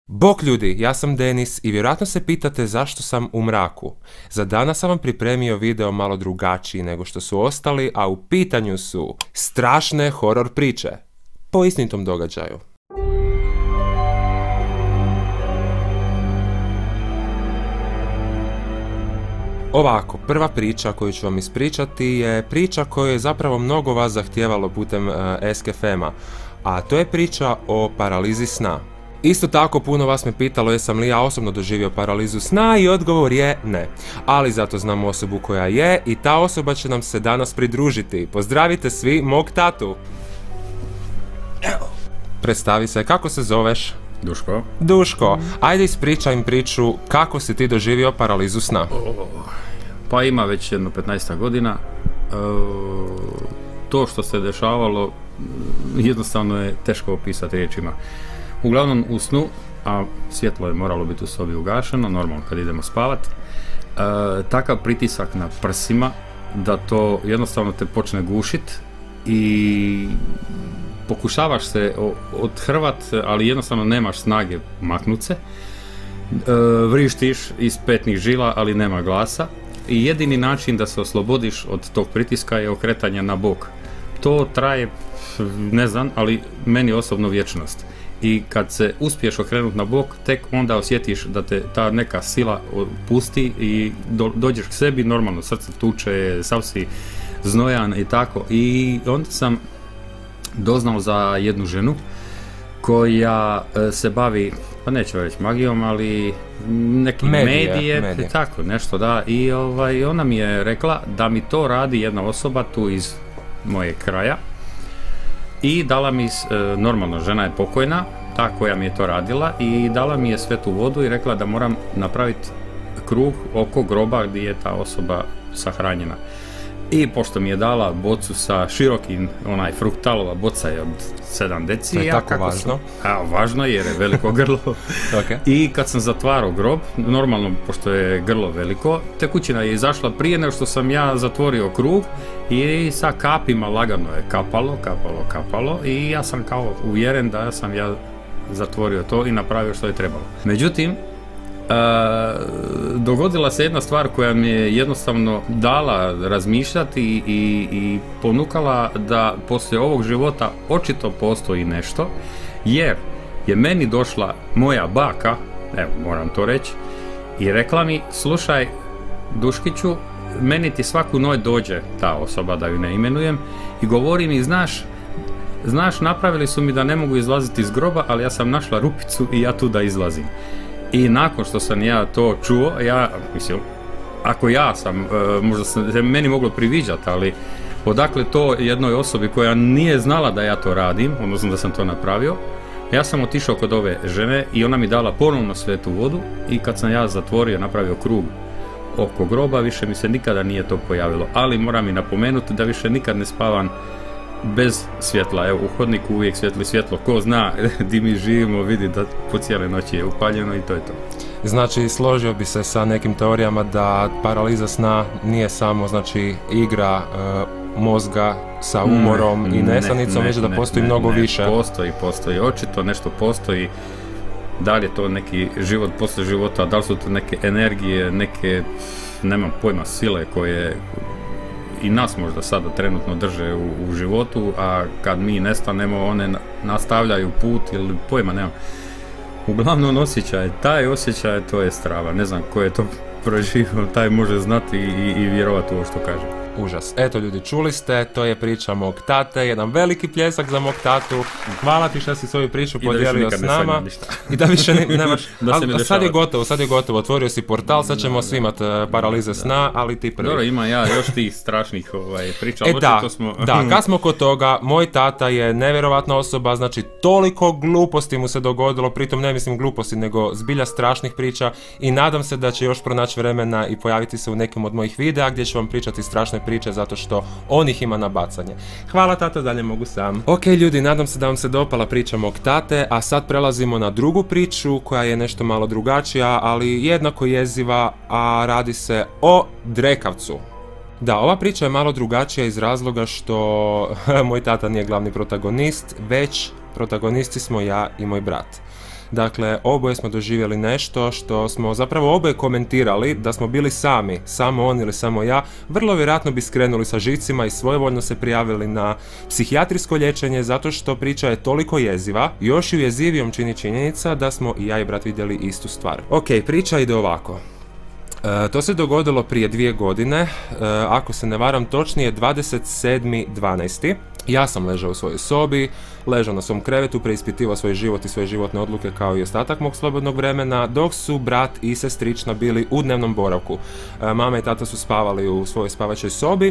Bok ljudi, ja sam Denis i vjerojatno se pitate zašto sam u mraku. Za danas sam vam pripremio video malo drugačiji nego što su ostali, a u pitanju su strašne horor priče po istinitom događaju. Ovako, prva priča koju ću vam ispričati je priča koju je zapravo mnogo vas zahtijevalo putem SKFM-a, a to je priča o paralizi sna. Isto tako puno vas me pitalo jesam li ja osobno doživio paralizu sna i odgovor je ne. Ali zato znam osobu koja je i ta osoba će nam se danas pridružiti. Pozdravite svi mog tatu. Predstavi se, kako se zoveš? Duško. Duško, ajde ispričaj im priču kako si ti doživio paralizu sna. Pa ima već jedno 15 godina. To što se dešavalo jednostavno je teško opisati riječima. Uglavnom u snu, a svjetlo je moralo biti u sobi ugašeno, normalno kad idemo spavat, takav pritisak na prsima da to jednostavno te počne gušit i pokušavaš se odhrvat, ali jednostavno nemaš snage maknut se, vrištiš iz petnih žila, ali nema glasa i jedini način da se oslobodiš od tog pritiska je okretanje na bok. To traje, ne znam, ali meni osobno vječnost. I kad se uspiješ okrenuti na bok, tek onda osjetiš da te ta neka sila pusti i dođeš k sebi, normalno srce tuče, sav si znojan i tako. I onda sam doznao za jednu ženu koja se bavi, pa neću reći magijom, ali neki medije. Tako nešto, da. I ona mi je rekla da mi to radi jedna osoba tu iz moje kraja. I dala mi, normalno žena je pokojna, ta koja mi je to radila, i dala mi je svetu vodu i rekla da moram napraviti krug oko groba gdje je ta osoba sahranjena. I pošto mi je dala bocu sa širokim, fruktalova boca je od 7 deci. To je tako važno. Važno jer je veliko grlo. Okay. I kad sam zatvarao grob, normalno pošto je grlo veliko, tekućina je izašla prije nego što sam ja zatvorio krug i sa kapima lagano je kapalo i ja sam kao uvjeren da sam ja zatvorio to i napravio što je trebalo. Međutim, dogodila se jedna stvar koja mi je jednostavno dala razmišljati i ponukala da poslije ovog života očito postoji nešto, jer je meni došla moja baka, evo moram to reći, i rekla mi: slušaj Duškiću, meni ti svaku noć dođe ta osoba, da ju ne imenujem, i govori mi: znaš, napravili su mi da ne mogu izlaziti iz groba, ali ja sam našla rupicu i ja tu da izlazim. I nakon što sam ja to čuo, ako ja sam, možda se meni moglo priviđati, ali odakle to jednoj osobi koja nije znala da ja to radim, odnosno da sam to napravio, ja sam otišao kod ove žene i ona mi dala ponovno svetu vodu i kad sam ja zatvorio, napravio krug oko groba, više mi se nikada nije to pojavilo. Ali moram i napomenuti da više nikad ne spavam bez svjetla. Evo, u hodniku uvijek svijetli svjetlo. Ko zna di mi živimo vidi da po cijele noći je upaljeno i to je to. Znači, složio bi se sa nekim teorijama da paraliza sna nije samo igra mozga sa umorom i nesanicom, već da postoji mnogo više. Postoji. Očito nešto postoji. Da li je to neki život poslije života, da li su to neke energije, neke, nemam pojma, sile koje i nas možda sada trenutno drže u životu, a kad mi nestanemo one nastavljaju put ili pojma nemam. Uglavnom taj osjećaj to je strava, ne znam ko je to proživio, taj može znati i vjerovati u ovo što kaže. Užas. Eto ljudi, čuli ste, to je priča mog tate, jedan veliki pljesak za mog tatu. Hvala ti što si svoju priču podijelio s nama. I da više nemaš. Sad je gotovo, otvorio si portal, sad ćemo svi imati paralize sna, ali ti prvi. Dobro, ima ja još tih strašnih priča. Kad smo kod toga, moj tata je nevjerovatna osoba, znači toliko gluposti mu se dogodilo, pritom ne mislim gluposti, nego zbilja strašnih priča, i nadam se da će još pronaći vremena i pojaviti se u nekim od mojih videa gdje ću vam pričati strašne priče zato što on ih ima na bacanje. Hvala tata, dalje mogu sam. Ok ljudi, nadam se da vam se dopala priča mog tate, a sad prelazimo na drugu priču koja je nešto malo drugačija, ali jednako jeziva, a radi se o drekavcu. Da, ova priča je malo drugačija iz razloga što moj tata nije glavni protagonist, već protagonisti smo ja i moj brat. Dakle, oboje smo doživjeli nešto što smo zapravo oboje komentirali da smo bili sami, samo on ili samo ja, vrlo vjerojatno bi skrenuli sa živcima i svojevoljno se prijavili na psihijatrijsko liječenje zato što priča je toliko jeziva. Još ju jezivijom čini činjenica da smo i ja i brat vidjeli istu stvar. Ok, priča ide ovako. To se dogodilo prije 2 godine, ako se ne varam točnije 27.12. Ja sam ležao u svojoj sobi, ležao na svom krevetu, preispitivao svoj život i svoje životne odluke kao i ostatak mog slobodnog vremena, dok su brat i sestrična bili u dnevnom boravku. Mama i tata su spavali u svojoj spavačoj sobi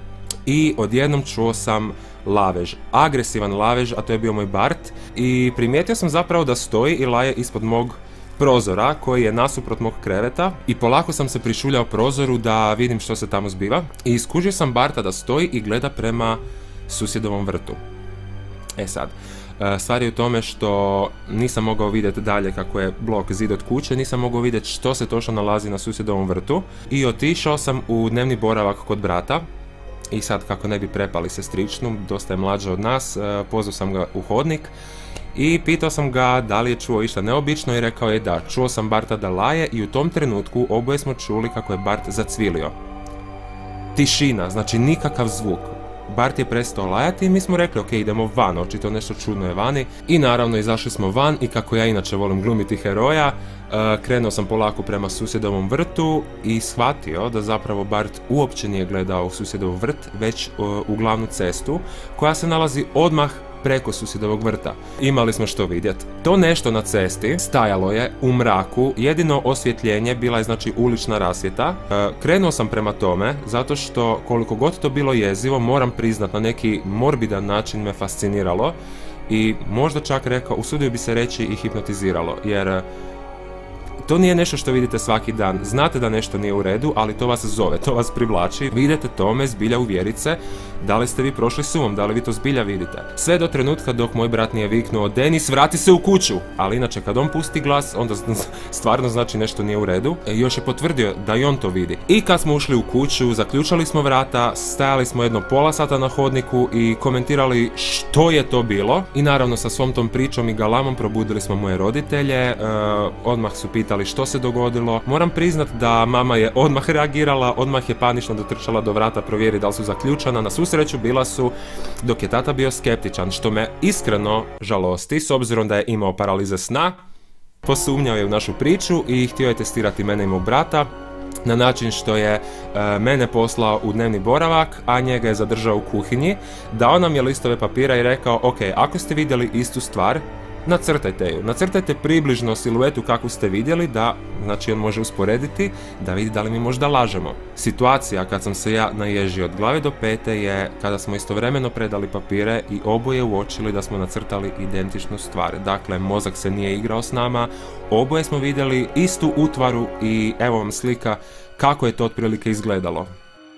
i odjednom čuo sam lavež, agresivan lavež, a to je bio moj Bart, i primijetio sam zapravo da stoji i laje ispod mog prozora koji je nasuprot mog kreveta i polako sam se prišuljao prozoru da vidim što se tamo zbiva i iskužio sam Barta da stoji i gleda prema susjedovom vrtu. E sad, stvar je u tome što nisam mogao vidjeti dalje kako je blok zid od kuće, nisam mogao vidjeti što se točno nalazi na susjedovom vrtu i otišao sam u dnevni boravak kod brata. I sad, kako ne bi prepali sestričnu, dosta je mlađa od nas, pozvao sam ga u hodnik i pitao sam ga da li je čuo išta neobično i rekao je da, čuo sam Barta da laje i u tom trenutku oboje smo čuli kako je Bart zacvilio. Tišina, znači nikakav zvuk. Bart je prestao lajati i mi smo rekli ok, idemo van, očito nešto čudno je vani. I naravno izašli smo van i kako ja inače volim glumiti heroja, krenuo sam polako prema susjedovom vrtu i shvatio da zapravo Bart uopće nije gledao u susjedov vrt, već u glavnu cestu koja se nalazi odmah preko susjedovog vrta. Imali smo što vidjeti. To nešto na cesti stajalo je u mraku, jedino osvjetljenje bila je znači ulična rasvjeta. Krenuo sam prema tome zato što koliko god to bilo jezivo, moram priznat na neki morbidan način me fasciniralo i možda čak rekao, usudio bi se reći i hipnotiziralo, jer to nije nešto što vidite svaki dan. Znate da nešto nije u redu, ali to vas zove, to vas privlači. Vidite tome, zbilja uvjerit se da li ste vi prošli sumom, da li vi to zbilja vidite. Sve do trenutka dok moj brat nije viknuo Denis, vrati se u kuću! Ali inače kad on pusti glas, onda stvarno znači nešto nije u redu. Još je potvrdio da i on to vidi. I kad smo ušli u kuću, zaključali smo vrata, stajali smo jedno pola sata na hodniku i komentirali što je to bilo. I naravno sa svom tom pričom i galamom probudili smo moje roditelje, odmah su pitali što se dogodilo. Moram priznat da mama je odmah reagirala, odmah je panično dotrčala do vrata provjeri da li su zaključana. Na svu sreću bila su, dok je tata bio skeptičan, što me iskreno žalosti s obzirom da je imao paralize sna. Posumnjao je u našu priču i htio je testirati mene i mog brata na način što je mene poslao u dnevni boravak, a njega je zadržao u kuhinji, dao nam je listove papira i rekao ok, ako ste vidjeli istu stvar, nacrtajte ju. Nacrtajte približno siluetu kakvu ste vidjeli, da, znači on može usporediti, da vidi da li mi možda lažemo. Situacija kad sam se ja naježio od glave do pete je kada smo istovremeno predali papire i oboje uočili da smo nacrtali identičnu stvar. Dakle, mozak se nije igrao s nama, oboje smo vidjeli istu utvaru i evo vam slika kako je to otprilike izgledalo.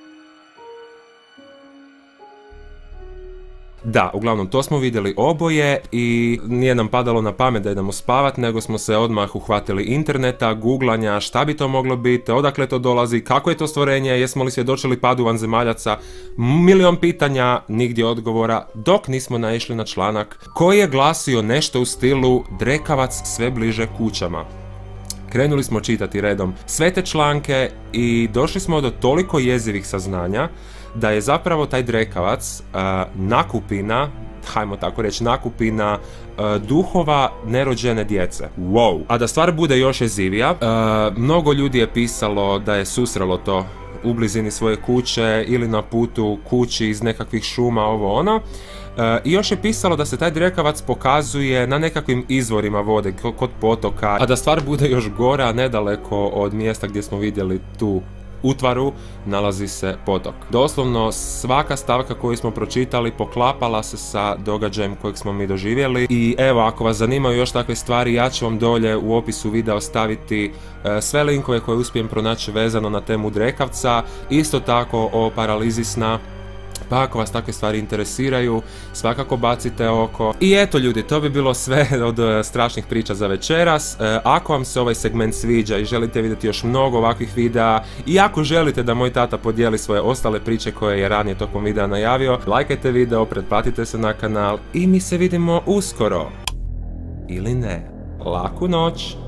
Da, uglavnom to smo vidjeli oboje i nije nam padalo na pamet da idemo spavat, nego smo se odmah uhvatili interneta, googlanja, šta bi to moglo biti, odakle to dolazi, kako je to stvorenje, jesmo li svjedočili padu vanzemaljaca, milion pitanja, nigdje odgovora, dok nismo naišli na članak koji je glasio nešto u stilu drekavac sve bliže kućama. Krenuli smo čitati redom sve te članke i došli smo do toliko jezivih saznanja da je zapravo taj drekavac nakupina, hajmo tako reći, nakupina duhova nerođene djece. Wow! A da stvar bude još jezivija, mnogo ljudi je pisalo da je susrelo to u blizini svoje kuće ili na putu kući iz nekakvih šuma, ovo ono. I još je pisalo da se taj drekavac pokazuje na nekakvim izvorima vode, kod potoka. A da stvar bude još gora, nedaleko od mjesta gdje smo vidjeli tu utvaru nalazi se potok. Doslovno svaka stavka koju smo pročitali poklapala se sa događajem kojeg smo mi doživjeli. I evo, ako vas zanimaju još takve stvari, ja ću vam dolje u opisu videa ostaviti sve linkove koje uspijem pronaći vezano na temu drekavca, isto tako o paralizi sna. Pa ako vas takve stvari interesiraju, svakako bacite oko. I eto ljudi, to bi bilo sve od strašnih priča za večeras. Ako vam se ovaj segment sviđa i želite vidjeti još mnogo ovakvih videa, i ako želite da moj tata podijeli svoje ostale priče koje je ranije tokom videa najavio, lajkajte video, pretplatite se na kanal i mi se vidimo uskoro. Ili ne. laku noć.